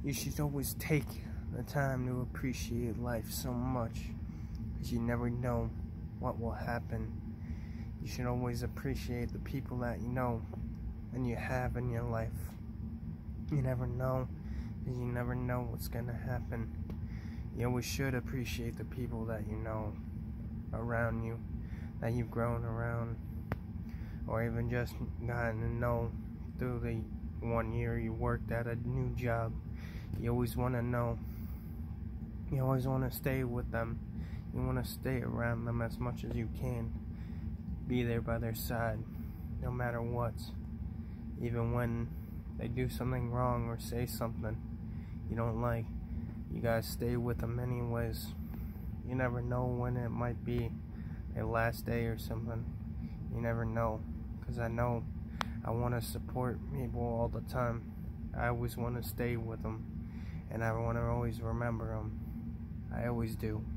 You should always take the time to appreciate life so much, because you never know what will happen. You should always appreciate the people that you know and you have in your life. You never know, because you never know what's gonna happen. You always should appreciate the people that you know around you, that you've grown around, or even just gotten to know through the 1 year you worked at a new job. You always want to know. You always want to stay with them. You want to stay around them as much as you can. Be there by their side, no matter what. Even when they do something wrong or say something you don't like, you gotta stay with them anyways. You never know when it might be their last day or something. You never know, because I know I want to support people all the time. I always want to stay with them, and I want to always remember them. I always do.